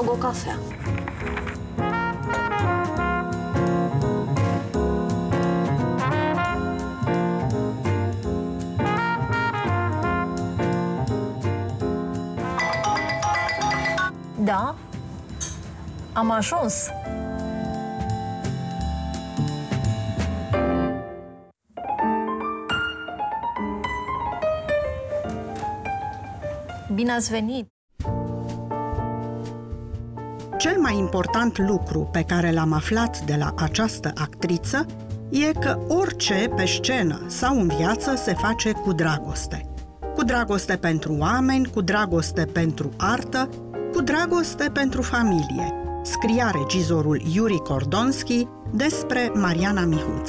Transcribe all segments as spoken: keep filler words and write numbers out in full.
adaug o cafea. Da, am ajuns. Bine ați venit! Cel mai important lucru pe care l-am aflat de la această actriță e că orice pe scenă sau în viață se face cu dragoste. Cu dragoste pentru oameni, cu dragoste pentru artă, cu dragoste pentru familie, scria regizorul Yuri Kordonski despre Mariana Mihuț.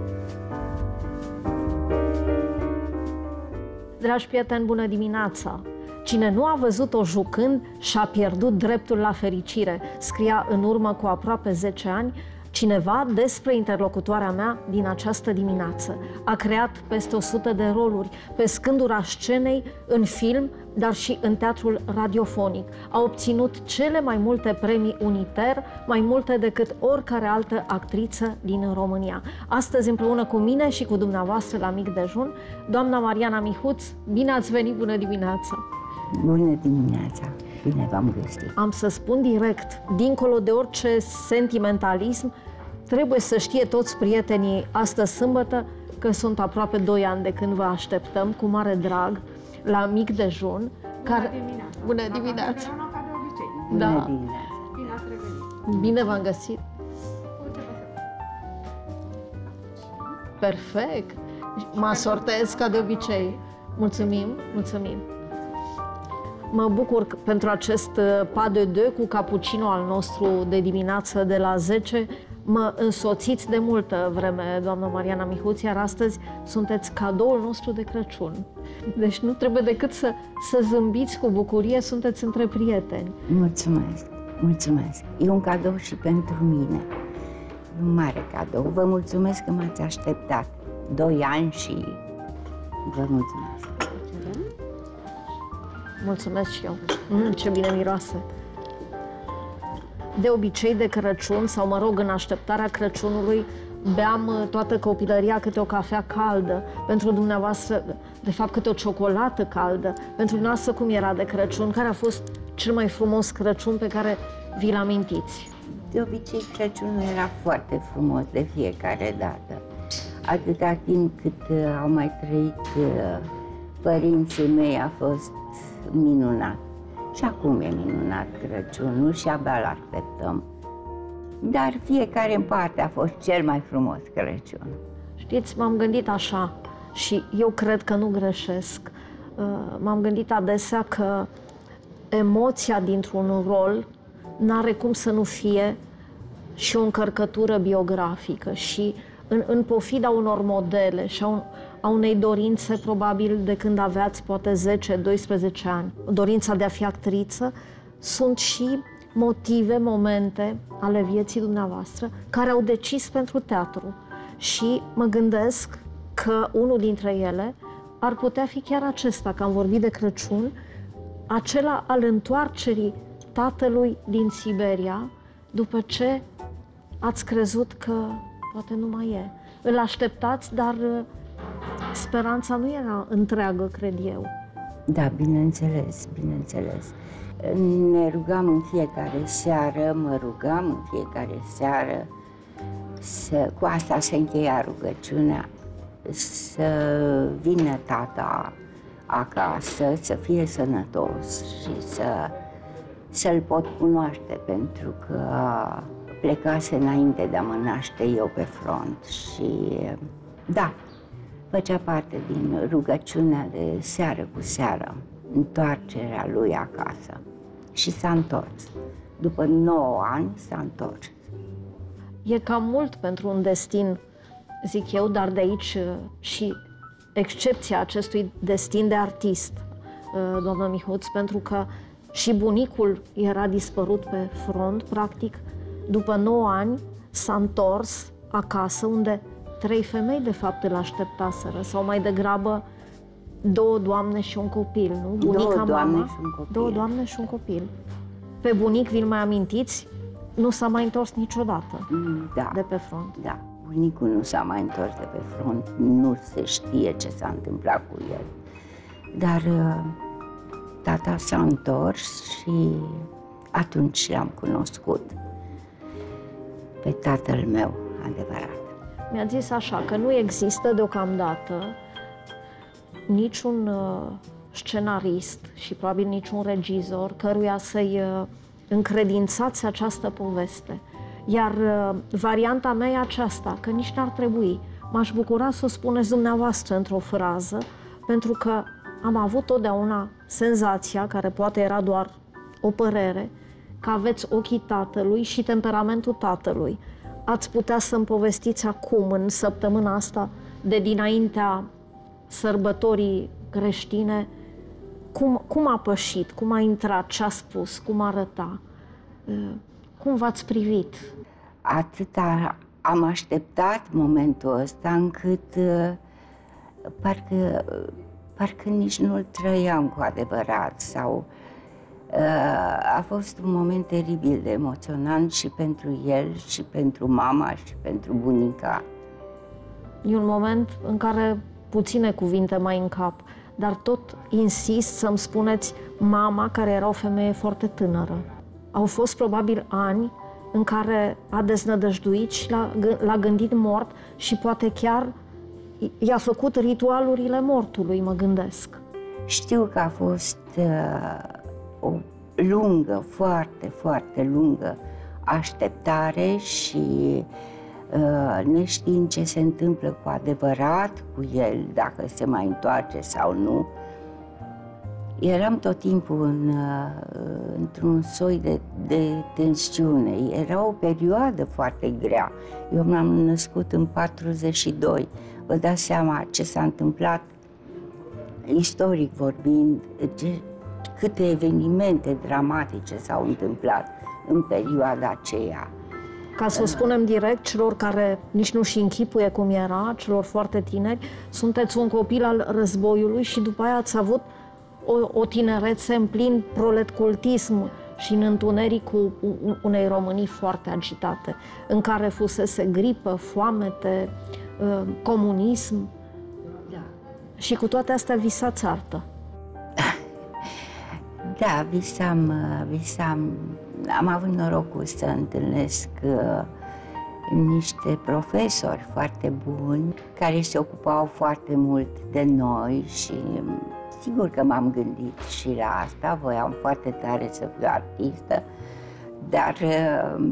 Dragi prieteni, bună dimineața! Cine nu a văzut-o jucând și-a pierdut dreptul la fericire, scria în urmă cu aproape zece ani cineva despre interlocutoarea mea din această dimineață. A creat peste o sută de roluri pe scândura scenei, în film, dar și în teatrul radiofonic. A obținut cele mai multe premii Uniter, mai multe decât oricare altă actriță din România. Astăzi, împreună cu mine și cu dumneavoastră la Mic Dejun, doamna Mariana Mihuț, bine ați venit, bună dimineața! Bună dimineața! Bine v-am găsit! Am să spun direct, dincolo de orice sentimentalism, trebuie să știe toți prietenii astă sâmbătă că sunt aproape doi ani de când vă așteptăm cu mare drag la Mic Dejun. Care... Bună dimineața! Bună dimineața! Ca de obicei. Bună Da. dimineața! Bine ați revenit! Bine v-am găsit! Uite, vă să- Perfect! Mă asortez ca de obicei. Mulțumim, mulțumim! Mă bucur pentru acest pas de deux cu cappuccino al nostru de dimineață de la zece. Mă însoțiți de multă vreme, doamna Mariana Mihuț, iar astăzi sunteți cadoul nostru de Crăciun. Deci nu trebuie decât să, să zâmbiți cu bucurie, sunteți între prieteni. Mulțumesc! Mulțumesc! E un cadou și pentru mine. E un mare cadou. Vă mulțumesc că m-ați așteptat. Doi ani și vă mulțumesc. Mulțumesc și eu. Mm, ce bine miroase! De obicei, de Crăciun, sau mă rog, în așteptarea Crăciunului, beam toată copilăria câte o cafea caldă. Pentru dumneavoastră, de fapt, câte o ciocolată caldă. Pentru dumneavoastră, cum era de Crăciun? Care a fost cel mai frumos Crăciun pe care vi-l amintiți? De obicei, Crăciunul era foarte frumos de fiecare dată. Atâta timp cât uh, au mai trăit uh, părinții mei a fost minunat. Și acum e minunat Crăciunul și abia l-așteptăm. Dar fiecare în parte a fost cel mai frumos Crăciun. Știți, m-am gândit așa și eu cred că nu greșesc. M-am gândit adesea că emoția dintr-un rol n-are cum să nu fie și o încărcătură biografică și în, în pofida unor modele și a, un, a unei dorințe, probabil, de când aveați poate zece doisprezece ani, dorința de a fi actriță, sunt și motive, momente ale vieții dumneavoastră care au decis pentru teatru. Și mă gândesc că unul dintre ele ar putea fi chiar acesta, că am vorbit de Crăciun, acela al întoarcerii tatălui din Siberia, după ce ați crezut că poate nu mai e. Îl așteptați, dar speranța nu era întreagă, cred eu. Da, bineînțeles, bineînțeles. Ne rugam în fiecare seară, mă rugam în fiecare seară, să, cu asta se încheia rugăciunea, să vină tata acasă, să fie sănătos și să, să-l pot cunoaște, pentru că plecase înainte de a mă naște eu pe front și, da, făcea parte din rugăciunea de seară cu seară, întoarcerea lui acasă. Și s-a întors. După nouă ani s-a întors. E cam mult pentru un destin, zic eu, dar de aici și excepția acestui destin de artist, doamna Mihuț, pentru că și bunicul era dispărut pe front, practic. După nouă ani s-a întors acasă, unde trei femei, de fapt, îl așteptaseră, sau mai degrabă două doamne și un copil, nu? Bunica, Două doamne mama, și un copil. Două doamne și un copil. Pe bunic, vi-l mai amintiți? Nu s-a mai întors niciodată Da. de pe front. Da. Bunicul nu s-a mai întors de pe front, nu se știe ce s-a întâmplat cu el. Dar uh, tata s-a întors și atunci l-am cunoscut pe tatăl meu adevărat. Mi-a zis așa, că nu există deocamdată niciun uh, scenarist și probabil niciun regizor căruia să-i uh, încredințați această poveste. Iar uh, varianta mea e aceasta, că nici n-ar trebui. M-aș bucura să o spuneți dumneavoastră într-o frază, pentru că am avut totdeauna senzația, care poate era doar o părere, că aveți ochii tatălui și temperamentul tatălui. Ați putea să-mi povestiți acum, în săptămâna asta, de dinaintea sărbătorii creștine, cum, cum a pășit, cum a intrat, ce a spus, cum arăta, cum v-ați privit? Atâta am așteptat momentul ăsta încât uh, parcă, parcă nici nu-l trăiam cu adevărat sau uh, a fost un moment teribil de emoționant și pentru el și pentru mama și pentru bunica. E un moment în care puține cuvinte mai în cap, dar tot insist să-mi spuneți mama, care era o femeie foarte tânără. Au fost probabil ani în care a deznădăjduit și l-a gândit mort și poate chiar i-a făcut ritualurile mortului, mă gândesc. Știu că a fost uh, o lungă, foarte, foarte lungă așteptare și uh, neștiind ce se întâmplă cu adevărat cu el, dacă se mai întoarce sau nu, eram tot timpul în, uh, într-un soi de, de tensiune. Era o perioadă foarte grea. Eu m-am născut în patruzeci și doi. Vă dați seama ce s-a întâmplat, istoric vorbind, ce, câte evenimente dramatice s-au întâmplat în perioada aceea. Ca să o spunem direct, celor care nici nu-și închipuie cum era, celor foarte tineri, sunteți un copil al războiului și după aia ați avut o, o tinerețe în plin proletcultism și în întunericul unei Românii foarte agitate, în care fusese gripă, foamete, comunism. Da. Și cu toate astea visați artă. Da, visam, visam, am avut norocul să întâlnesc uh, niște profesori foarte buni care se ocupau foarte mult de noi și sigur că m-am gândit și la asta, voiam foarte tare să fiu artistă, dar uh,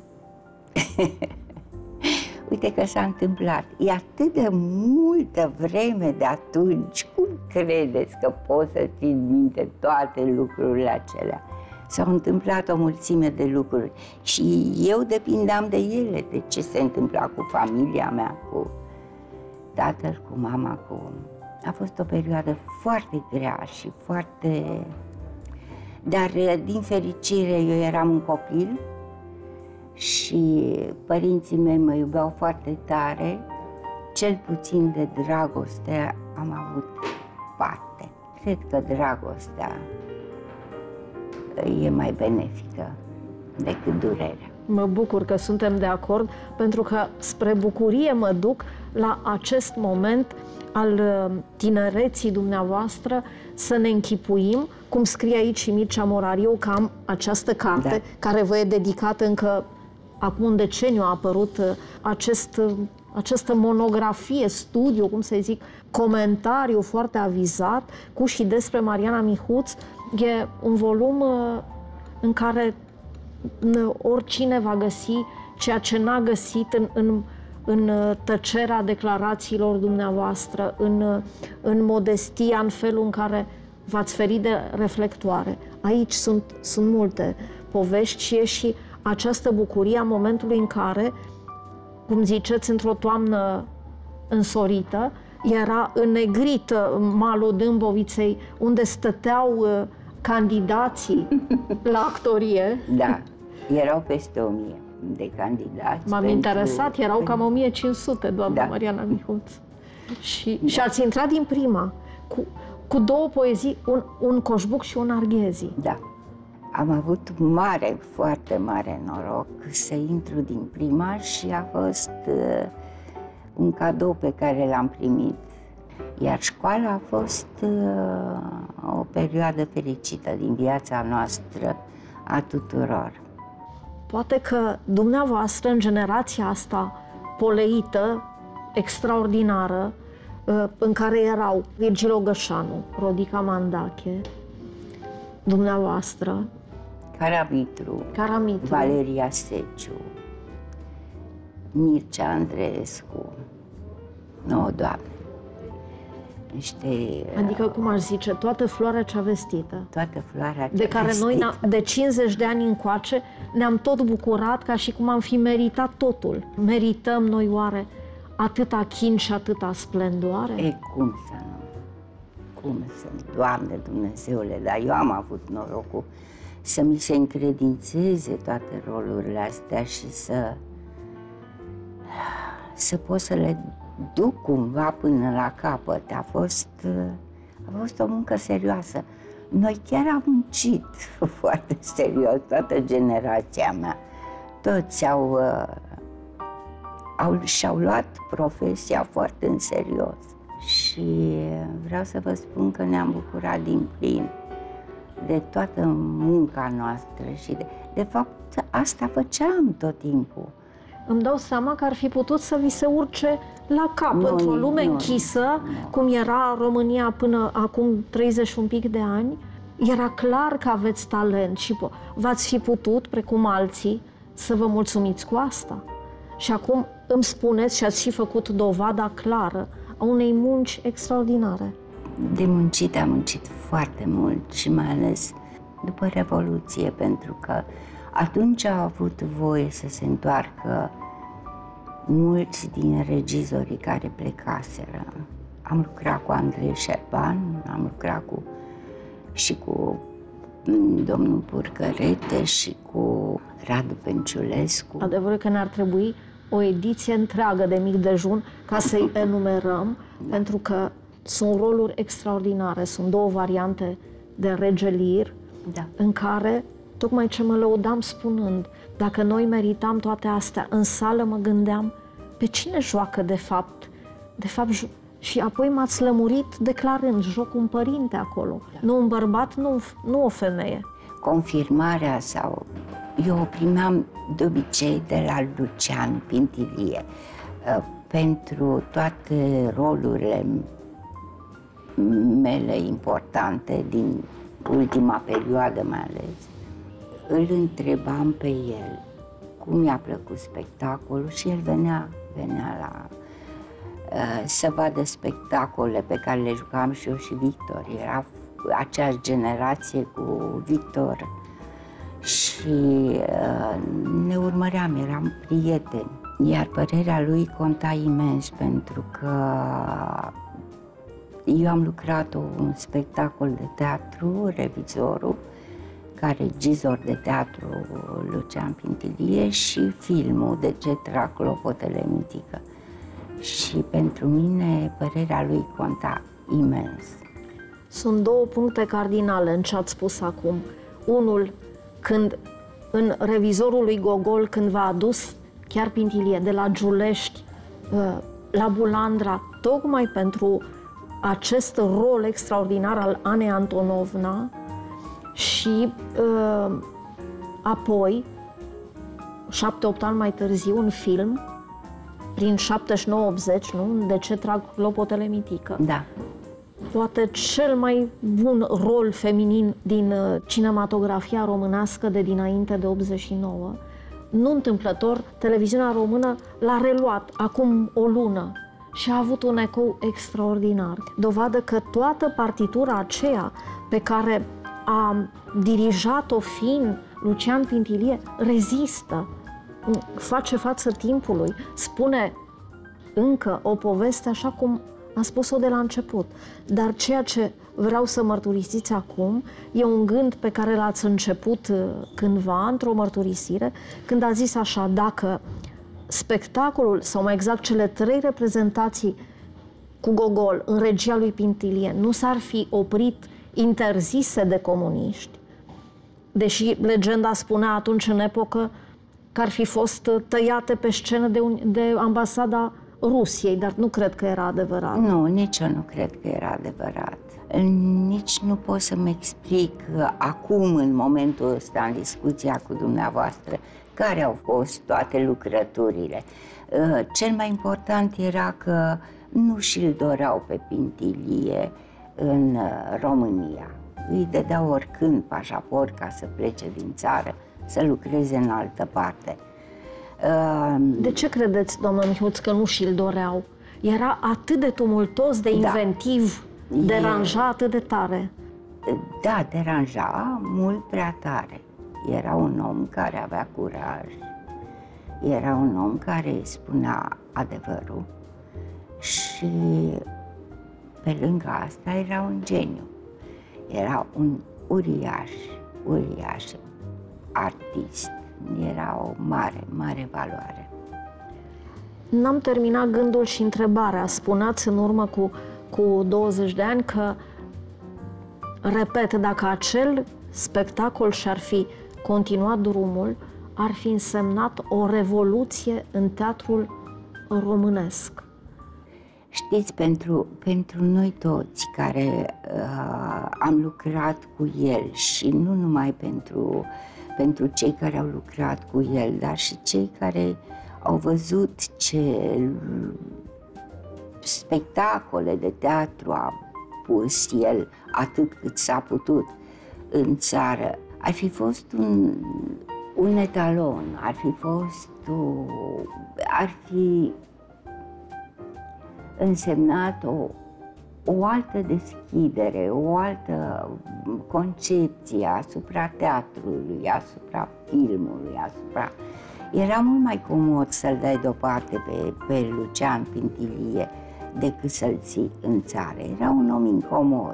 uite că s-a întâmplat. E atât de multă vreme de atunci, cum credeți că poți să țin minte toate lucrurile acelea? S-au întâmplat o mulțime de lucruri și eu depindeam de ele, de ce se întâmpla cu familia mea, cu tatăl, cu mama, cu... A fost o perioadă foarte grea și foarte... Dar, din fericire, eu eram un copil și părinții mei mă iubeau foarte tare, cel puțin de dragoste am avut parte. Cred că dragostea e mai benefică decât durerea. Mă bucur că suntem de acord, pentru că spre bucurie mă duc la acest moment al tinereții dumneavoastră, să ne închipuim, cum scrie aici și Mircea Morariu, că am această carte, da, care vă e dedicată încă acum un deceniu a apărut acest, această monografie, studiu, cum să zic, comentariu foarte avizat cu și despre Mariana Mihuț. E un volum în care oricine va găsi ceea ce n-a găsit în, în, în tăcerea declarațiilor dumneavoastră, în, în modestia, în felul în care v-ați ferit de reflectoare. Aici sunt, sunt multe povești și e și această bucurie a momentului în care, cum ziceți, într-o toamnă însorită, era înnegrită malul Dâmboviței, unde stăteau uh, candidații la actorie. Da, erau peste o mie de candidați. M-am pentru... interesat, erau cam o mie cinci sute, doamna, da, Mariana Mihuț. Și, da, și ați intrat din prima, cu, cu două poezii, un, un coșbuc și un arghezi. Da. Am avut mare, foarte mare noroc să intru din prima și a fost uh, un cadou pe care l-am primit. Iar școala a fost uh, o perioadă fericită din viața noastră a tuturor. Poate că dumneavoastră, în generația asta poleită, extraordinară, în care erau Virgil Ogășanu, Rodica Mandache, dumneavoastră, Caramitru, Caramitru, Valeria Seciu, Mircea Andreescu, nouă, Doamne, niște... Adică, cum aș zice, toată floarea cea vestită. Toată floarea cea de care vestită. noi, de cincizeci de ani încoace, ne-am tot bucurat ca și cum am fi meritat totul. Merităm noi oare atâta chin și atâta splendoare? E, cum să nu? Cum să nu? Doamne Dumnezeule, dar eu am avut norocul să mi se încredințeze toate rolurile astea și să să pot să le duc cumva până la capăt. A fost, a fost o muncă serioasă. Noi chiar am muncit foarte serios, toată generația mea. Toți au, au, și-au luat profesia foarte în serios. Și vreau să vă spun că ne-am bucurat din plin de toată munca noastră și de, de fapt asta făceam tot timpul. Îmi dau seama că ar fi putut să vi se urce la cap, nu, într-o lume nu, închisă, nu. cum era România până acum treizeci și un pic de ani. Era clar că aveți talent și v-ați fi putut, precum alții, să vă mulțumiți cu asta. Și acum îmi spuneți, și ați și făcut dovada clară a unei munci extraordinare. De muncit am muncit foarte mult și mai ales după Revoluție, pentru că atunci au avut voie să se întoarcă mulți din regizorii care plecaseră. Am lucrat cu Andrei Șerban, am lucrat cu, și cu domnul Purcărete și cu Radu Penciulescu. Adevărul că ne-ar trebui o ediție întreagă de Mic Dejun ca să-i enumerăm, da. Pentru că sunt roluri extraordinare, sunt două variante de Rege Lir, da. În care, tocmai ce mă lăudam spunând, dacă noi meritam toate astea, în sală mă gândeam, pe cine joacă de fapt? De fapt, și apoi m-ați lămurit declarând, joc un părinte acolo, da. Nu un bărbat, nu, nu o femeie. Confirmarea sau... Eu o primeam de obicei de la Lucian Pintilie pentru toate rolurile mele importante din ultima perioadă mai ales. Îl întrebam pe el cum i-a plăcut spectacolul și el venea, venea la uh, să vadă spectacole pe care le jucam și eu și Victor. Era aceeași generație cu Victor și uh, ne urmăream, eram prieteni. Iar părerea lui conta imens, pentru că eu am lucrat un spectacol de teatru, Revizorul, ca regizor de teatru Lucian Pintilie, și filmul De ce trag clopotele mitică. Și pentru mine părerea lui conta imens. Sunt două puncte cardinale în ce ați spus acum. Unul, când în Revizorul lui Gogol, când v-a adus chiar Pintilie de la Giulești la Bulandra, tocmai pentru acest rol extraordinar al Anei Antonovna, și uh, apoi, șapte-opt ani mai târziu, un film, prin șaptezeci și nouă optzeci, nu? De ce trag clopotele mitică? Da. Poate cel mai bun rol feminin din uh, cinematografia românească de dinainte de optzeci și nouă. Nu întâmplător, televiziunea română l-a reluat acum o lună și a avut un ecou extraordinar. Dovadă că toată partitura aceea pe care a dirijat-o fin Lucian Pintilie rezistă, face față timpului, spune încă o poveste așa cum a spus-o de la început. Dar ceea ce vreau să mărturisiți acum e un gând pe care l-ați început cândva, într-o mărturisire, când a zis așa: dacă spectacolul, sau mai exact cele trei reprezentații cu Gogol în regia lui Pintilie nu s-ar fi oprit interzise de comuniști, deși legenda spunea atunci în epocă că ar fi fost tăiate pe scenă de, un, de ambasada Rusiei, dar nu cred că era adevărat. Nu, nici eu nu cred că era adevărat. Nici nu pot să-mi explic acum, în momentul ăsta, în discuția cu dumneavoastră, care au fost toate lucrăturile. Cel mai important era că nu și-l doreau pe Pintilie în România. Îi dădeau oricând pașaport ca să plece din țară, să lucreze în altă parte. De ce credeți, doamnă Mihuț, că nu și-l doreau? Era atât de tumultos, de inventiv, da. deranja atât de tare. Da, deranja mult prea tare. Era un om care avea curaj, era un om care spunea adevărul și pe lângă asta era un geniu. Era un uriaș, uriaș artist. Era o mare, mare valoare. N-am terminat gândul și întrebarea. Spuneați în urmă cu, cu douăzeci de ani că, repet, dacă acel spectacol și-ar fi continuat drumul, ar fi însemnat o revoluție în teatrul românesc. Știți, pentru, pentru noi toți care uh, am lucrat cu el și nu numai pentru, pentru cei care au lucrat cu el, dar și cei care au văzut ce spectacole de teatru a pus el atât cât s-a putut în țară, ar fi fost un, un etalon, ar fi fost o, ar fi însemnat o, o altă deschidere, o altă concepție asupra teatrului, asupra filmului, asupra... Era mult mai comod să-l dai deoparte pe, pe Lucian Pintilie decât să-l ții în țară. Era un om incomod.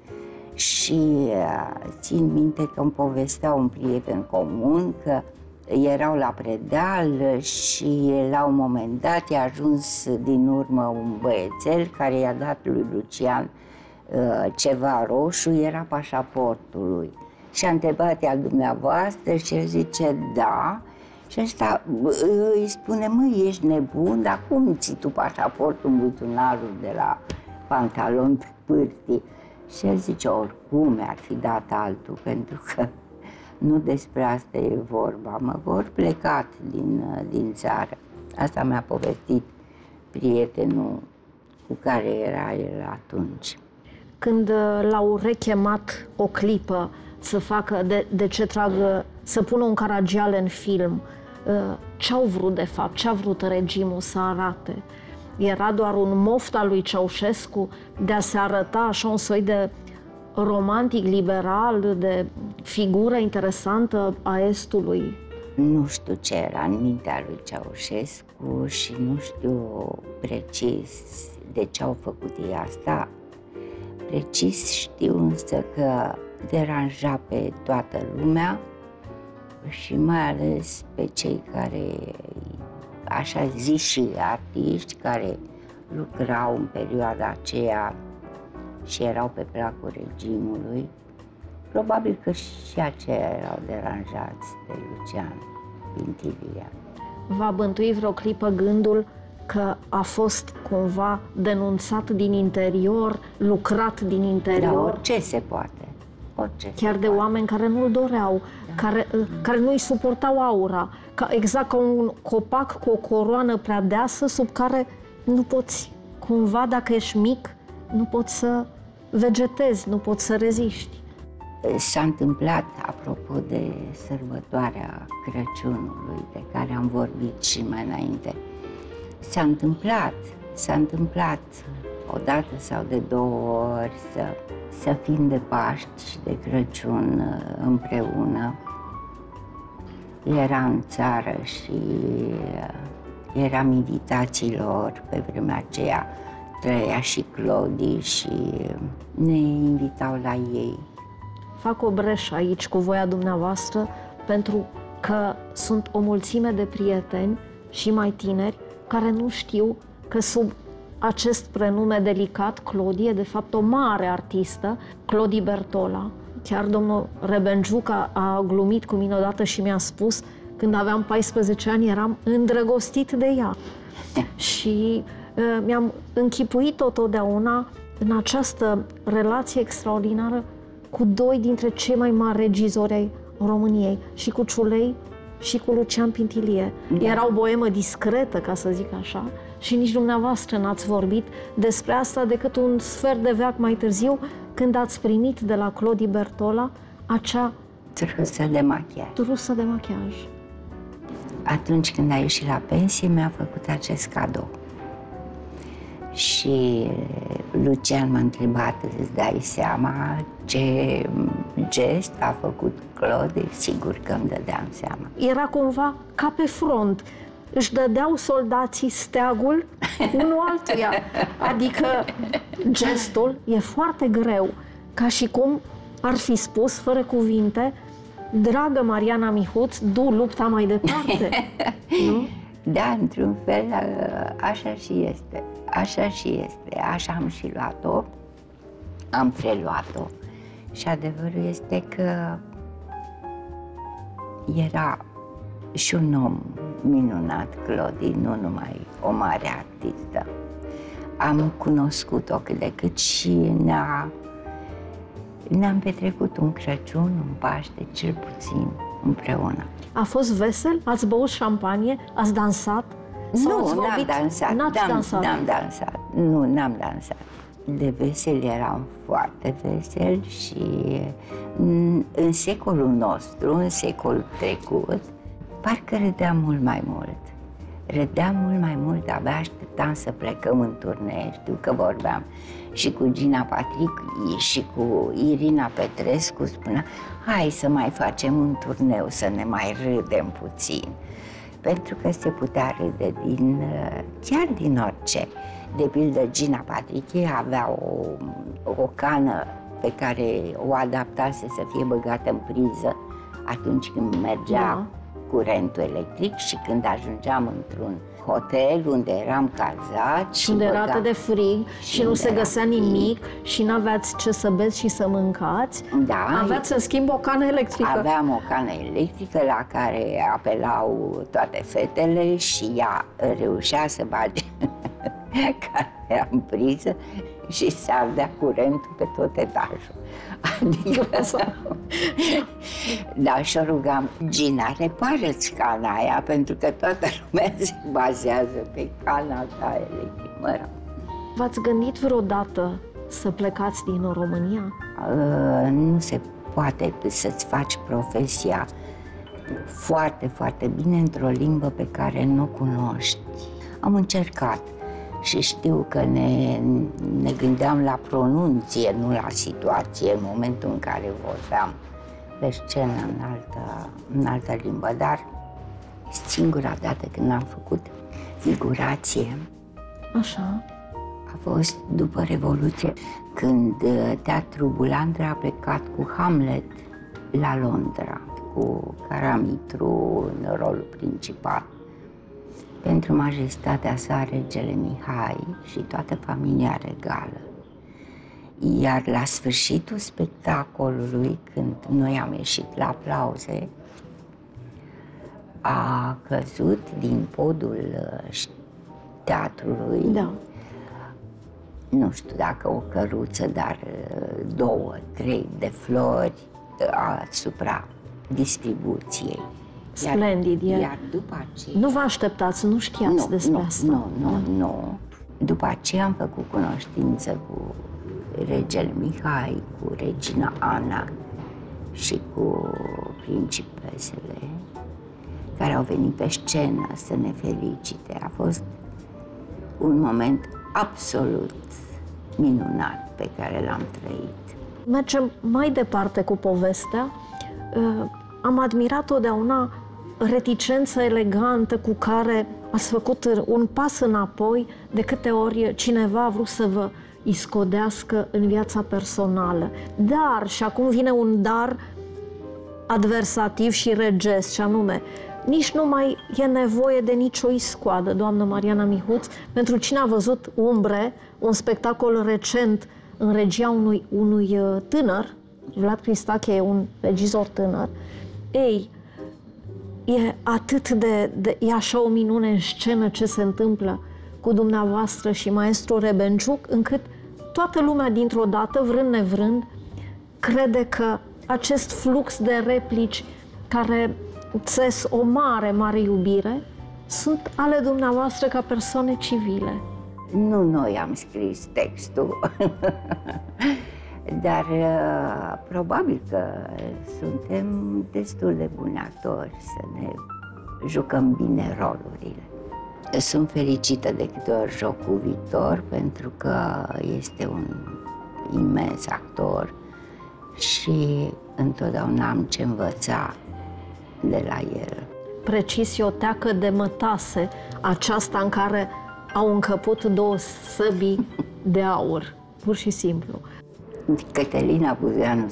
Și țin minte că îmi povestea un prieten comun că erau la Predeal și la un moment dat i-a ajuns din urmă un băiețel care i-a dat lui Lucian uh, ceva roșu, era pașaportul lui. Și a întrebat ea dumneavoastră și el zice da. Și ăsta îi spune, măi, ești nebun, dar cum ții tu pașaportul în buzunarul de la pantalon pe pârtii? Și el zice, oricum mi-ar fi dat altul, pentru că nu despre asta e vorba, mă vor plecat din, din țară. Asta mi-a povestit prietenul cu care era el atunci. Când l-au rechemat o clipă să facă de, de ce trag, să pună un Caragiale în film, ce-au vrut de fapt, ce-a vrut regimul să arate? Era doar un moft al lui Ceaușescu de a se arăta așa un soi de romantic liberal, de figură interesantă a Estului? Nu știu ce era în mintea lui Ceaușescu și nu știu precis de ce au făcut ei asta. Precis știu însă că deranja pe toată lumea și mai ales pe cei care, așa zis, și artiști care lucrau în perioada aceea și erau pe placul regimului. Probabil că și aceia erau deranjați de Lucian Pintilie. V-a bântuit vreo clipă gândul că a fost cumva denunțat din interior, lucrat din interior? Da, orice se poate. Orice Chiar se de poate. oameni care nu-l doreau, da. care, care nu-i suportau aura, ca, exact ca un copac cu o coroană prea deasă sub care nu poți, cumva, dacă ești mic, nu poți să vegetezi, nu poți să reziști. S-a întâmplat, apropo de sărbătoarea Crăciunului, de care am vorbit și mai înainte, s-a întâmplat, s-a întâmplat o dată sau de două ori să, să fim de Paști și de Crăciun împreună. Era în țară și eram invitațiilor pe vremea aceea, trăia și Clodi și ne invitau la ei. Fac o breșă aici cu voia dumneavoastră, pentru că sunt o mulțime de prieteni și mai tineri care nu știu că sub acest prenume delicat, Clodi e de fapt o mare artistă, Clodi Bertola, chiar domnul Rebenjuc a, a glumit cu mine odată și mi-a spus, când aveam paisprezece ani, eram îndrăgostit de ea. Și uh, mi-am închipuit-o totdeauna în această relație extraordinară cu doi dintre cei mai mari regizori ai României, și cu Ciulei și cu Lucian Pintilie. Da. Era o boemă discretă, ca să zic așa, și nici dumneavoastră n-ați vorbit despre asta decât un sfert de veac mai târziu, când ați primit de la Clodi Bertola acea trusă de machiaj. Trusă de machiaj. Atunci când a ieșit la pensie, mi-a făcut acest cadou. Și Lucian m-a întrebat, îți dai seama ce gest a făcut Clodi? Sigur că îmi dădeam seama. Era cumva ca pe front. Își dădeau soldații steagul unul altuia. Adică gestul e foarte greu, ca și cum ar fi spus, fără cuvinte, dragă Mariana Mihuț, du lupta mai departe. Nu? Da, într-un fel, așa și este. Așa și este. Așa am și luat-o. Am preluat-o. Și adevărul este că era și un om minunat, Clodi, nu numai o mare artistă. Am cunoscut-o cât de cât și ne-a ne-am petrecut un Crăciun, un Paște, cel puțin, împreună. A fost vesel? Ați băut șampanie? Ați dansat? Nu, n-am dansat. N-ați dansat? N-am dansat. Nu, n-am dansat. De vesel eram foarte vesel și în secolul nostru, în secolul trecut, parcă râdeam mult mai mult. Râdeam mult mai mult, abia așteptam să plecăm în turnee. Știu că vorbeam și cu Gina Patric și cu Irina Petrescu, spunea, hai să mai facem un turneu, să ne mai râdem puțin. Pentru că se putea râde din, chiar din orice. De pildă, Gina Patric avea o, o cană pe care o adaptase să fie băgată în priză atunci când mergea da. curentul electric și când ajungeam într-un hotel unde eram cazați și unde băga... era atât de frig și, și nu se găsea nimic și n-aveați ce să beți și să mâncați, da, aveați în schimb o cană electrică. Aveam o cană electrică la care apelau toate fetele și ea reușea să bage canea în priză și se ardea curentul pe tot etajul. Adică... Da, și o rugam, Gina, repară-ți cana aia, pentru că toată lumea se bazează pe cana ta electrică. Mă rog. V-ați gândit vreodată să plecați din România? Uh, nu se poate să-ți faci profesia foarte, foarte bine într-o limbă pe care nu o cunoști. Am încercat. Și știu că ne, ne gândeam la pronunție, nu la situație, în momentul în care vorbeam pe scenă în altă, în altă limbă. Dar singura dată când am făcut figurație Așa. a fost după Revoluție, când Teatrul Bulandra a plecat cu Hamlet la Londra, cu Caramitru în rolul principal. Pentru majestatea sa, regele Mihai și toată familia regală. Iar la sfârșitul spectacolului, când noi am ieșit la aplauze, a căzut din podul teatrului, da. nu știu dacă o căruță, dar două, trei de flori asupra distribuției. Splendid, iar, e. Iar după aceea... Nu vă așteptați, nu știați nu, despre nu, asta. Nu, nu, da. nu. După aceea am făcut cunoștință cu regele Mihai, cu regina Ana și cu principesele care au venit pe scenă să ne felicite. A fost un moment absolut minunat pe care l-am trăit. Mergem mai departe cu povestea. Am admirat totdeauna reticența elegantă cu care ați făcut un pas înapoi de câte ori cineva a vrut să vă iscodească în viața personală. Dar, și acum vine un dar adversativ și regesc, și anume, nici nu mai e nevoie de nicio iscoadă, doamnă Mariana Mihuț. Pentru cine a văzut Umbre, un spectacol recent în regia unui, unui tânăr, Vlad Cristache e un regizor tânăr. Ei, e atât de, de... e așa o minune în scenă ce se întâmplă cu dumneavoastră și maestru Rebenciuc, încât toată lumea dintr-o dată, vrând nevrând, crede că acest flux de replici care țes o mare, mare iubire, sunt ale dumneavoastră ca persoane civile. Nu noi am scris textul, dar uh, probabil că suntem destul de buni actori să ne jucăm bine rolurile. Sunt fericită de câte ori joc cu Victor, pentru că este un imens actor și întotdeauna am ce învăța de la el. Precis e o teacă de mătase, aceasta în care au încăput două săbii de aur, pur și simplu. Cătălina Buzeanu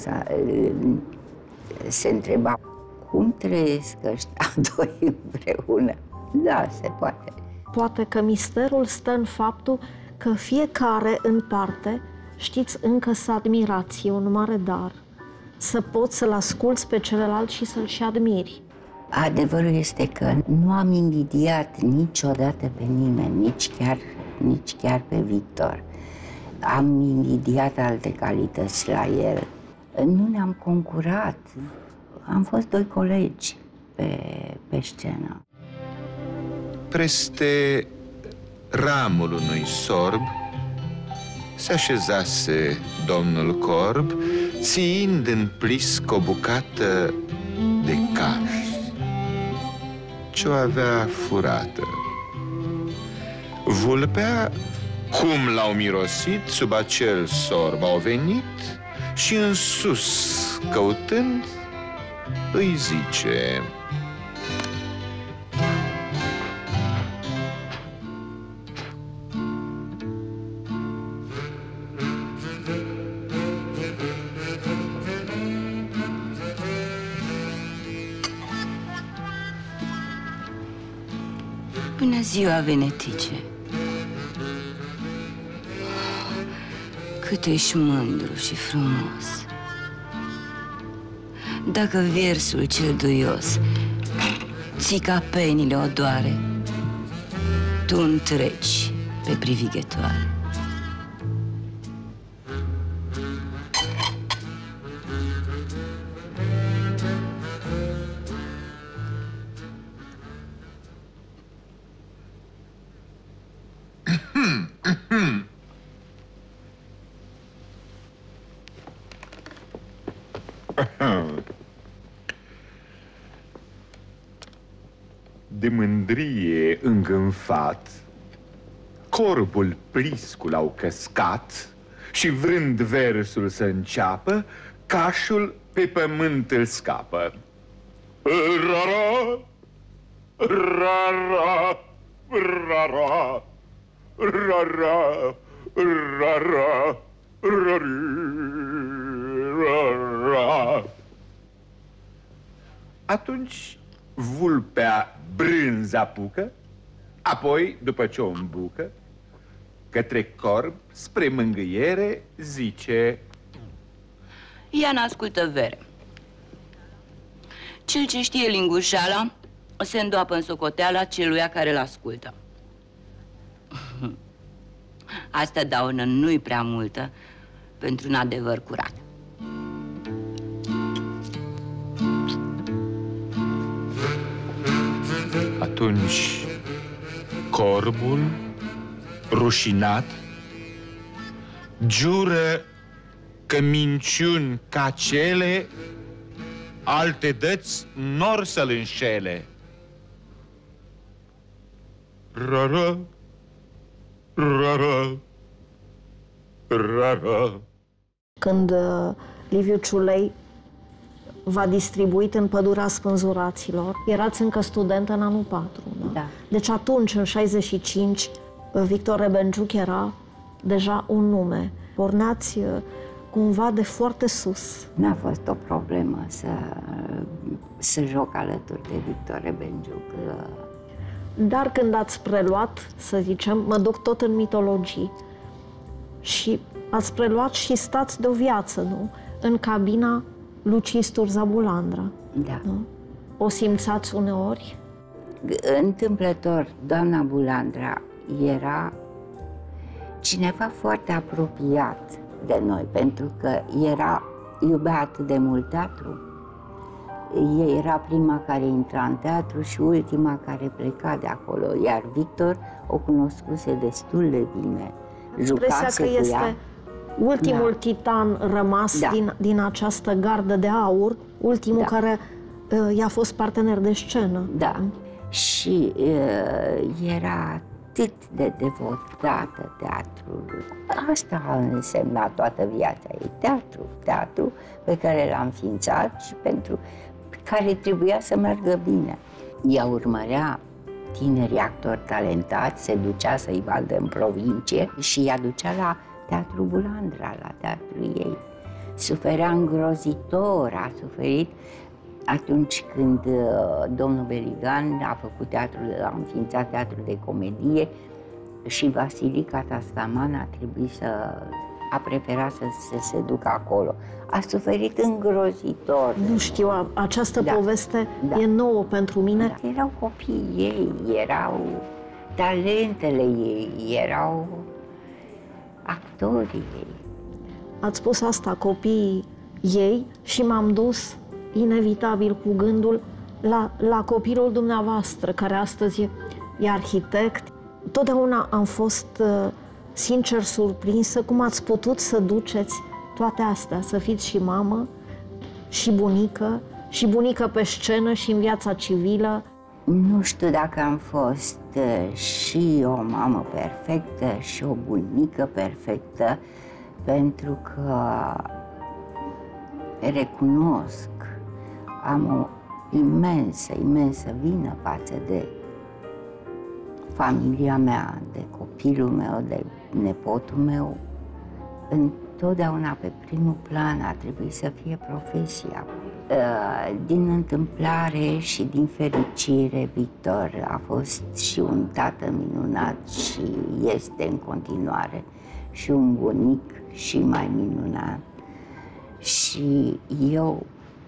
se întreba cum trăiesc ăștia doi împreună. Da, se poate. Poate că misterul stă în faptul că fiecare în parte știți încă să admirați, e un mare dar. Să poți să-l asculți pe celălalt și să-l și admiri. Adevărul este că nu am invidiat niciodată pe nimeni, nici chiar, nici chiar pe Victor. Am invidiat alte calități la el. Nu ne-am concurat. Am fost doi colegi pe, pe scenă. Peste ramul unui sorb se așezase domnul Corb, țiind în plisc o bucată de caș ce-o avea furată. Vulpea, cum l-au mirosit, sub acel sorb au venit și în sus, căutând, îi zice: Bună ziua, Venetice! Cât ești mândru și frumos! Dacă versul cel duios ții ca penile odoare, tu întreci pe privighetoare. De mândrie îngânfat, corbul pliscul au căscat și vrând versul să înceapă, cașul pe pământ îl scapă. Rara, rara, rara, rara, rara, rara. Atunci vulpea brânz apucă, apoi, după ce o îmbucă, către corb, spre mângâiere, zice: Ia n-ascultă vere. Cel ce știe lingușeala se îndoapă în socoteala celuia care l-ascultă. Asta daună nu-i prea multă pentru un adevăr curat. Atunci corbul, rușinat, jură că minciuni ca cele alte dăți n-or să-l înșele. Rara, rara, rara. Când uh, Liviu Ciulei v-a distribuit în Pădurea Spânzuraților, erați încă student în anul patru, da? Da. Deci atunci, în șaizeci și cinci, Victor Rebenciuc era deja un nume. Porneați uh, cumva de foarte sus. N-a fost o problemă să, să joc alături de Victor Rebenciuc. Dar când ați preluat, să zicem, mă duc tot în mitologii, și ați preluat și stați de o viață, nu? în cabina Lucii Sturza Bulandra. Da. Nu? O simțați uneori? Întâmplător, doamna Bulandra era cineva foarte apropiat de noi, pentru că era, iubea atât de mult teatru. Ea era prima care intra în teatru și ultima care pleca de acolo, iar Victor o cunoscuse destul de bine. Jucase că cu este ea. ultimul Da. titan rămas Da. din, din această gardă de aur, ultimul Da. care uh, i-a fost partener de scenă. Da. Și uh, era atât de devotată teatrului. Asta a însemnat toată viața ei, teatru, teatru pe care l-a înființat și pentru care trebuia să meargă bine. Ea urmărea tineri actori talentați, se ducea să-i vadă în provincie și i-a ducea la Teatru Bulandra, la teatrul ei. Suferea îngrozitor, a suferit atunci când uh, domnul Beligan a făcut teatrul, a înființat teatrul de comedie și Vasilica Tastaman a trebuit să a preferat să, să se ducă acolo. A suferit îngrozitor. Nu știu, a- această Da. poveste Da. e nouă pentru mine. Da. Erau copiii ei, erau talentele ei, erau actorii ei. Ați spus asta, copiii ei, și m-am dus inevitabil cu gândul la, la copilul dumneavoastră, care astăzi e, e arhitect. Totdeauna am fost uh, sincer surprinsă cum ați putut să duceți toate astea, să fiți și mamă, și bunică, și bunică pe scenă și în viața civilă. Nu știu dacă am fost uh, și o mamă perfectă și o bunică perfectă, pentru că recunosc, am o imensă, imensă vină față de familia mea, de copilul meu, de nepotul meu. Întotdeauna pe primul plan a trebuit să fie profesia. Din întâmplare și din fericire, Victor a fost și un tată minunat și este în continuare și un bunic și mai minunat. Și eu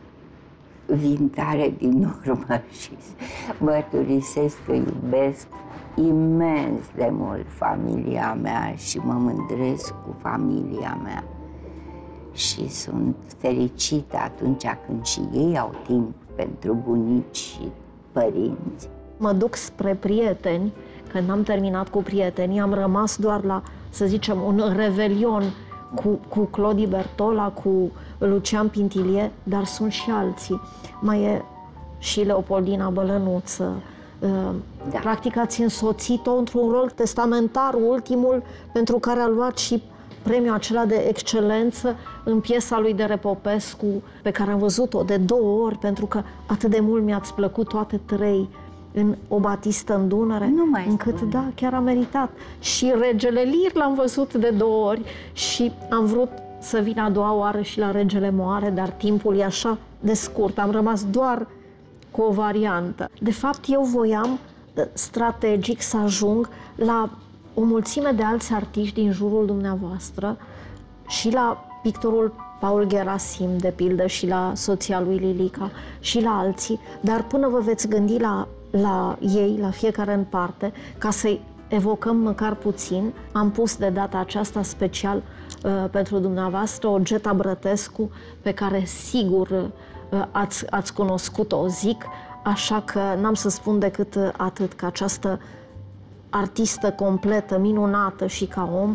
vin tare din urmă și mărturisesc că iubesc imens de mult familia mea și mă mândresc cu familia mea. Și sunt fericită atunci când și ei au timp pentru bunici și părinți. Mă duc spre prieteni, când am terminat cu prietenii, am rămas doar la, să zicem, un revelion cu, cu Clodi Bertola, cu Lucian Pintilie, dar sunt și alții. Mai e și Leopoldina Bălănuță. Da. Practic ați însoțit-o într-un rol testamentar, ultimul, pentru care a luat și premiul acela de excelență în piesa lui Dere Popescu, pe care am văzut-o de două ori, pentru că atât de mult mi-ați plăcut toate trei în O Batistă în Dunăre, Nu mai încât, spune. da, chiar a meritat. Și Regele Lir l-am văzut de două ori și am vrut să vin a doua oară și la Regele Moare, dar timpul e așa de scurt, am rămas doar cu o variantă. De fapt, eu voiam strategic să ajung la o mulțime de alți artiști din jurul dumneavoastră și la pictorul Paul Gerasim, de pildă, și la soția lui Lilica și la alții, dar până vă veți gândi la, la ei, la fiecare în parte, ca să-i evocăm măcar puțin, am pus de data aceasta special uh, pentru dumneavoastră o Geta Brătescu, pe care sigur uh, ați, ați cunoscut-o, zic, așa că n-am să spun decât atât, că această artistă completă, minunată și ca om,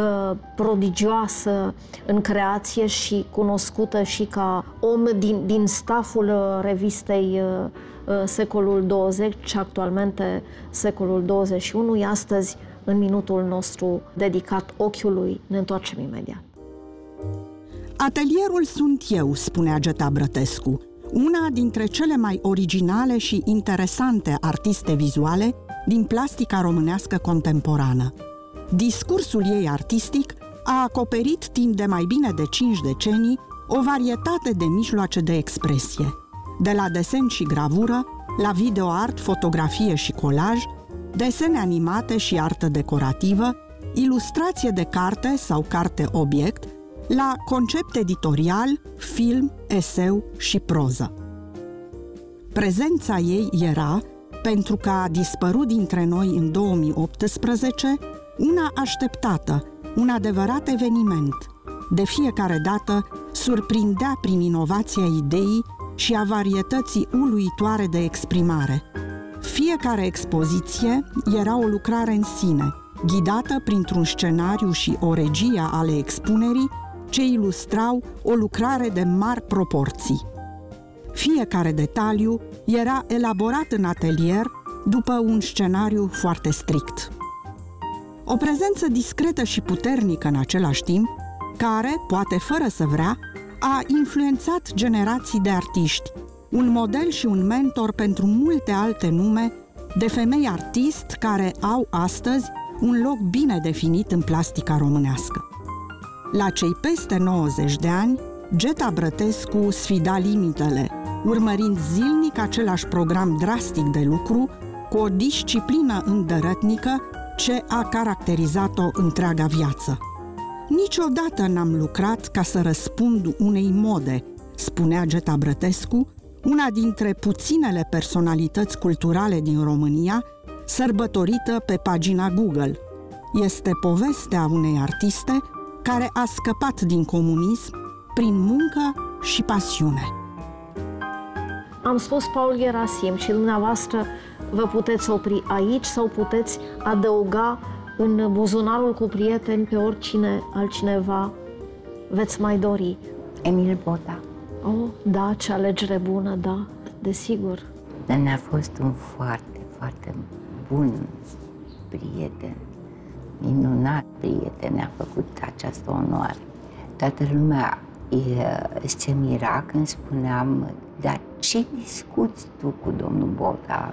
prodigioasă în creație și cunoscută și ca om din, din staful revistei Secolul douăzeci, actualmente Secolul douăzeci și unu, e astăzi în minutul nostru dedicat ochiului. Ne întoarcem imediat. Atelierul sunt eu, spunea Geta Brătescu, una dintre cele mai originale și interesante artiste vizuale din plastica românească contemporană. Discursul ei artistic a acoperit timp de mai bine de cinci decenii o varietate de mijloace de expresie, de la desen și gravură, la videoart, fotografie și colaj, desene animate și artă decorativă, ilustrație de carte sau carte-obiect, la concept editorial, film, eseu și proză. Prezența ei era, pentru că a dispărut dintre noi în două mii optsprezece, una așteptată, un adevărat eveniment. De fiecare dată surprindea prin inovația ideii și a varietății uluitoare de exprimare. Fiecare expoziție era o lucrare în sine, ghidată printr-un scenariu și o regie ale expunerii ce ilustrau o lucrare de mari proporții. Fiecare detaliu era elaborat în atelier după un scenariu foarte strict. O prezență discretă și puternică în același timp, care, poate fără să vrea, a influențat generații de artiști, un model și un mentor pentru multe alte nume de femei artist care au astăzi un loc bine definit în plastica românească. La cei peste nouăzeci de ani, Geta Brătescu sfida limitele, urmărind zilnic același program drastic de lucru, cu o disciplină îndărătnică ce a caracterizat-o întreaga viață. Niciodată n-am lucrat ca să răspund unei mode, spunea Geta Brătescu, una dintre puținele personalități culturale din România, sărbătorită pe pagina Google. Este povestea unei artiste care a scăpat din comunism prin muncă și pasiune. Am spus Paul Gerasim și dumneavoastră vă puteți opri aici sau puteți adăuga în buzunarul cu prieteni pe oricine altcineva veți mai dori. Emil Boda. Oh, da, ce alegere bună, da, desigur. Dar ne-a fost un foarte, foarte bun prieten, minunat prieten, ne-a făcut această onoare. Toată lumea e, se mira când spuneam, dar ce discuți tu cu domnul Boda?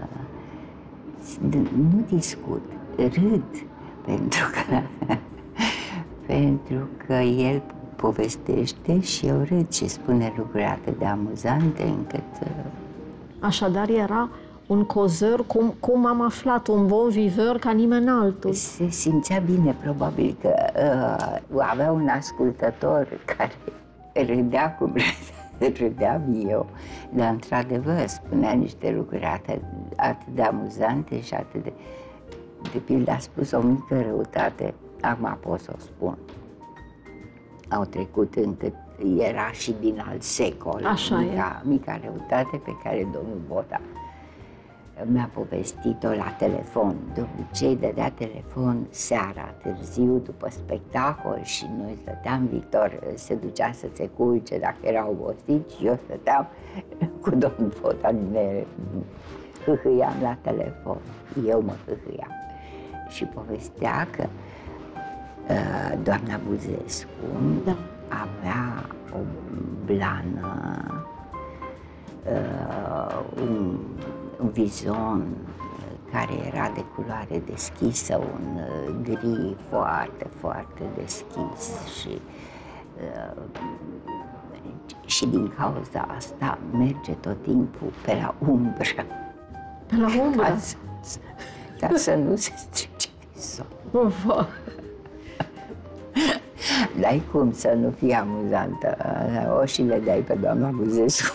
Nu discut, râd, pentru că, pentru că el povestește și eu râd și spune lucruri atât de amuzante încât... Așadar era un cozăr, cum, cum am aflat, un bon viveur ca nimeni altul. Se simțea bine, probabil că uh, avea un ascultător care râdea cum râdeam eu, dar într-adevăr spunea niște lucruri atât, atât de amuzante și atât de... De pildă a spus o mică răutate, acum pot să o spun. Au trecut încât era și din alt secol. Așa mica, e. mica răutate pe care domnul Boda mi-a povestit-o la telefon. De obicei dădea telefon seara, târziu, după spectacol și noi stăteam, Victor se ducea să se culce dacă era obosit și eu stăteam cu domnul Boda, ne hâhâiam la telefon. Eu mă hâhâiam. Și povestea că uh, doamna Buzescu da. avea o blană, uh, un, un vizon care era de culoare deschisă, un uh, gri foarte, foarte deschis și, uh, și din cauza asta merge tot timpul pe la umbră. Pe la umbră? Ca să, ca să nu se strice vizonul. N-ai cum să nu fie amuzantă. O și le dai pe doamna Buzescu,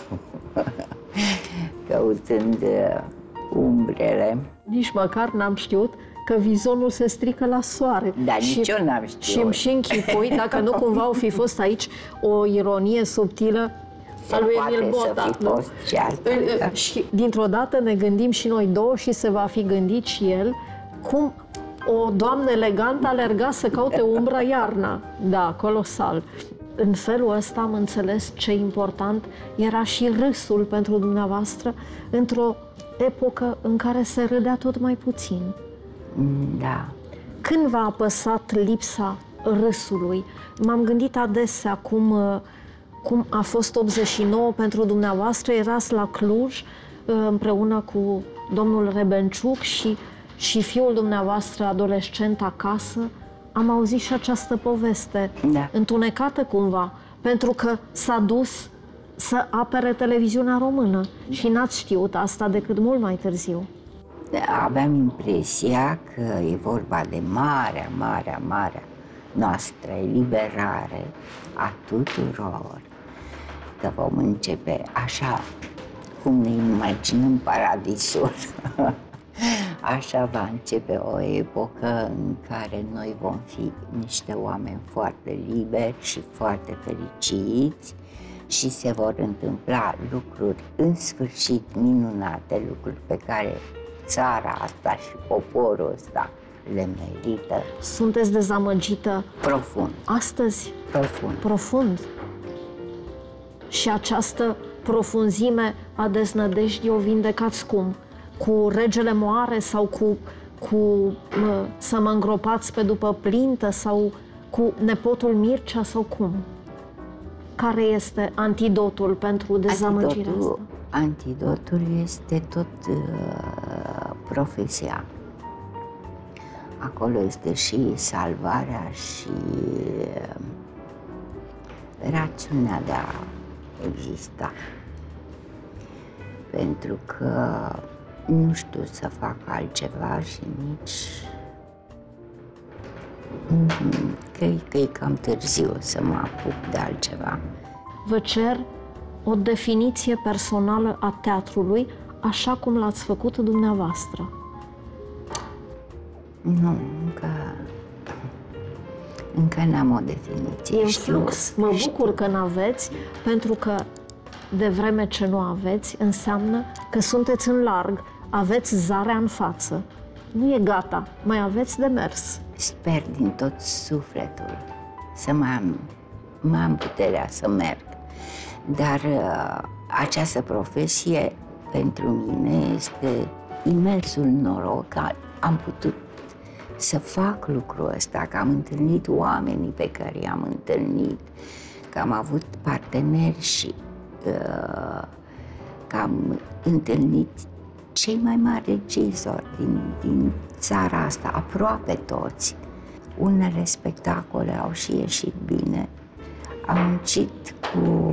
căutând umbrele. Nici măcar n-am știut că vizonul se strică la soare. Dar și, nici eu n-am știut. Și îmi și închipui, dacă nu cumva au fi fost aici o ironie subtilă a lui Emil Boda. Și, asta, și dintr-o dată ne gândim și noi două și se va fi gândit și el cum o doamnă elegantă alerga să caute umbra iarna. Da, colosal. În felul ăsta am înțeles ce important era și râsul pentru dumneavoastră într-o epocă în care se râdea tot mai puțin. Da. Când v-a apăsat lipsa râsului? M-am gândit adesea cum, cum a fost optzeci și nouă pentru dumneavoastră, erați la Cluj împreună cu domnul Rebenciuc și, și fiul dumneavoastră adolescent acasă. Am auzit și această poveste, da. întunecată cumva, pentru că s-a dus să apere televiziunea română și n-ați știut asta decât mult mai târziu. Aveam impresia că e vorba de marea, marea, marea noastră eliberare a tuturor, că vom începe așa cum ne imaginăm paradisul. Așa va începe o epocă în care noi vom fi niște oameni foarte liberi și foarte fericiți și se vor întâmpla lucruri în sfârșit minunate, lucruri pe care țara asta și poporul ăsta le merită. Sunteți dezamăgită? Profund. Astăzi? Profund. Profund. Și această profunzime a deznădejdii o vindecați cum? Cu regele moare sau cu, cu mă, să mă îngropați pe după plintă sau cu nepotul Mircea sau cum? Care este antidotul pentru dezamăgirea antidotul, asta? Antidotul este tot uh, profesia. Acolo este și salvarea și uh, rațiunea de a exista. Pentru că nu știu să fac altceva și nici cred că e cam târziu să mă apuc de altceva. Vă cer o definiție personală a teatrului, așa cum l-ați făcut dumneavoastră. Nu, încă, încă n-am o definiție. E în știu, flux. Mă bucur că n-aveți, pentru că de vreme ce nu aveți, înseamnă că sunteți în larg, aveți zarea în față. Nu e gata, mai aveți de mers. Sper din tot sufletul să mai am, mai am puterea să merg. Dar uh, această profesie pentru mine este imensul noroc că am putut să fac lucrul ăsta, că am întâlnit oamenii pe care i-am întâlnit, că am avut parteneri și uh, că am întâlnit cei mai mari regizori din, din țara asta, aproape toți. Unele spectacole au și ieșit bine. Am muncit cu,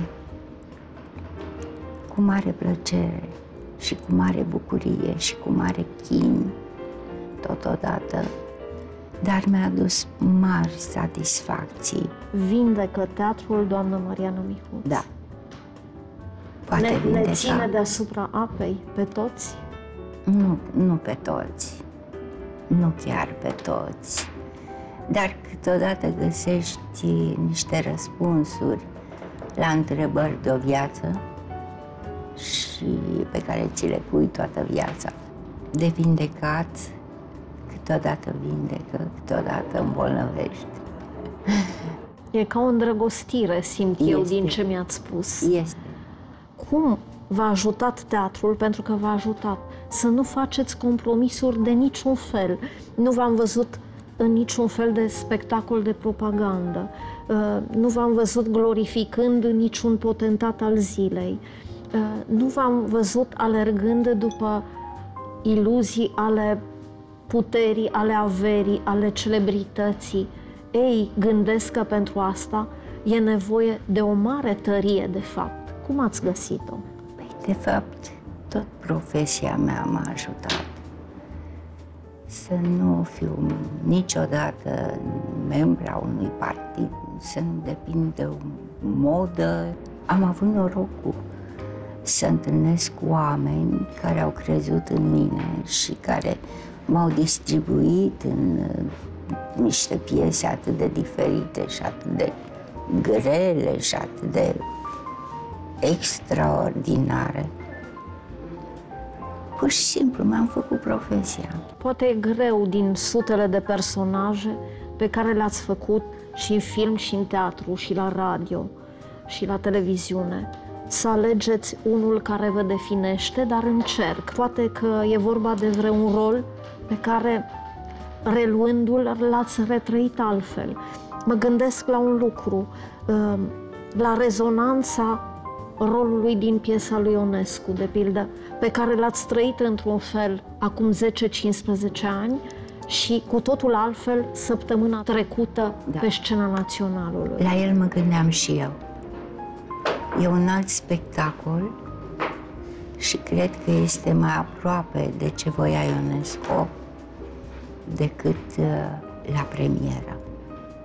cu mare plăcere și cu mare bucurie și cu mare chin totodată, dar mi-a adus mari satisfacții. Vindecă teatrul, doamnă Mariana Mihuț. Da. Poate ne, vindeca. ne ține deasupra apei pe toți? Nu, nu pe toți. Nu chiar pe toți. Dar câteodată găsești niște răspunsuri la întrebări de o viață și pe care ți le pui toată viața. De vindecat, câteodată vindecă, câteodată îmbolnăvești. E ca o îndrăgostire, simt Este. eu, din ce mi-ați spus. Este. Cum v-a ajutat teatrul, pentru că v-a ajutat, să nu faceți compromisuri de niciun fel. Nu v-am văzut în niciun fel de spectacol de propagandă. Nu v-am văzut glorificând niciun potentat al zilei. Nu v-am văzut alergând după iluzii ale puterii, ale averii, ale celebrității. Ei gândesc că pentru asta e nevoie de o mare tărie, de fapt. Cum ați găsit-o? Păi, de fapt, tot profesia mea m-a ajutat să nu fiu niciodată membra unui partid, să nu depind de o modă. Am avut norocul să întâlnesc oameni care au crezut în mine și care m-au distribuit în niște piese atât de diferite și atât de grele și atât de extraordinare. Pur și simplu mi-am făcut profesia. Poate e greu din sutele de personaje pe care le-ați făcut și în film, și în teatru, și la radio, și la televiziune, să alegeți unul care vă definește, dar încerc. Poate că e vorba de vreun rol pe care, reluându-l, l-ați retrăit altfel. Mă gândesc la un lucru, la rezonanța rolului din piesa lui Ionescu, de pildă, pe care l-ați trăit într-un fel acum zece cincisprezece ani și cu totul altfel săptămâna trecută, da, pe scena Naționalului. La el mă gândeam și eu. E un alt spectacol și cred că este mai aproape de ce voia Ionescu decât uh, la premieră.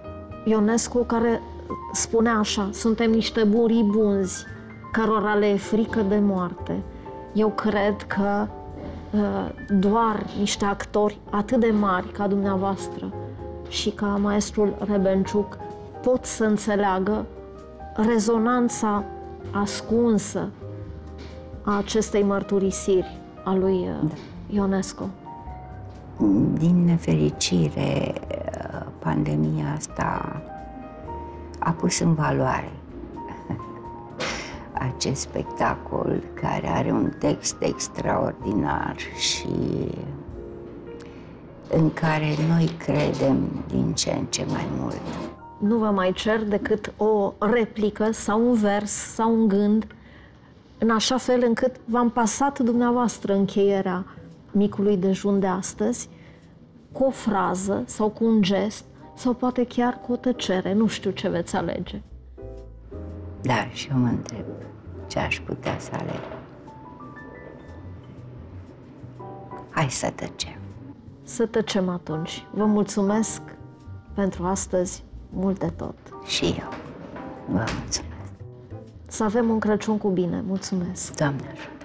Ionescu, care spunea așa: suntem niște buribunzi cărora le e frică de moarte. Eu cred că uh, doar niște actori atât de mari ca dumneavoastră și ca maestrul Rebenciuc pot să înțeleagă rezonanța ascunsă a acestei mărturisiri a lui uh, Ionescu. Din nefericire, pandemia asta a pus în valoare acest spectacol, care are un text extraordinar și în care noi credem din ce în ce mai mult. Nu vă mai cer decât o replică sau un vers sau un gând, în așa fel încât v-am pasat dumneavoastră încheierea Micului dejun de astăzi, cu o frază sau cu un gest, sau poate chiar cu o tăcere, nu știu ce veți alege. Da, și eu mă întreb ce aș putea să aleg. Hai să tăcem. Să tăcem atunci. Vă mulțumesc pentru astăzi mult de tot. Și eu vă mulțumesc. Să avem un Crăciun cu bine. Mulțumesc. Doamne ajută!